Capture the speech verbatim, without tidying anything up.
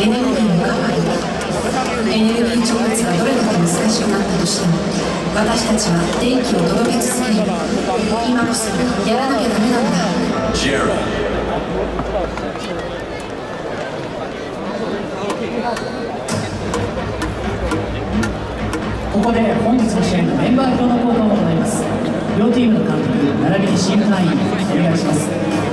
エネルギーの代わり。エネルギー調達がどれだけ難しくなったとしても、私たちは電気を届け続ける。今こそやらなきゃダメなんだ。 ジェラ。 ここで本日の試合のメンバー表の交換を行います。両チームの監督並びにチーム隊員お願いします。